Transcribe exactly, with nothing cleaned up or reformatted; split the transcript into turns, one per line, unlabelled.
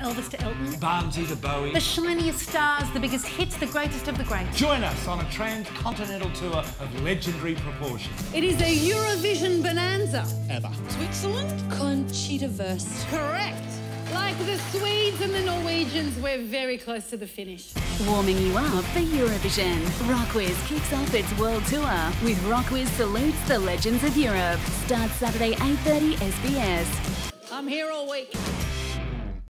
Elvis to Elton.
Barnsey to Bowie.
The shiniest stars, the biggest hits, the greatest of the great.
Join us on a transcontinental tour of legendary proportions.
It is a Eurovision bonanza.
Ever.
Switzerland?
Conchita-verse.
Correct. Like the Swedes and the Norwegians, we're very close to the finish.
Warming you up for Eurovision. RocKwiz kicks off its world tour with RocKwiz Salutes the Legends of Europe. Starts Saturday eight thirty S B S.
I'm here all week.